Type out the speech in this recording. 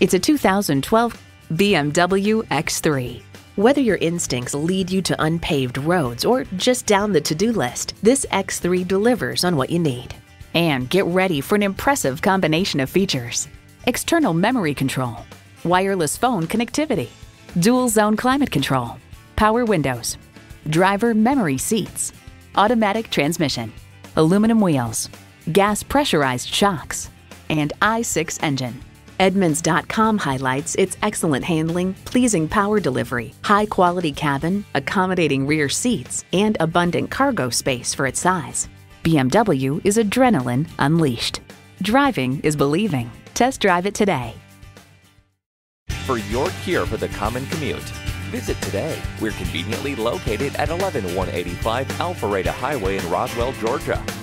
It's a 2012 BMW X3. Whether your instincts lead you to unpaved roads or just down the to-do list, this X3 delivers on what you need. And get ready for an impressive combination of features: external memory control, wireless phone connectivity, dual zone climate control, power windows, driver memory seats, automatic transmission, aluminum wheels, gas pressurized shocks, and I6 engine. Edmunds.com highlights its excellent handling, pleasing power delivery, high-quality cabin, accommodating rear seats, and abundant cargo space for its size. BMW is adrenaline unleashed. Driving is believing. Test drive it today. For your cure for the common commute, visit today. We're conveniently located at 11185 Alpharetta Highway in Roswell, Georgia.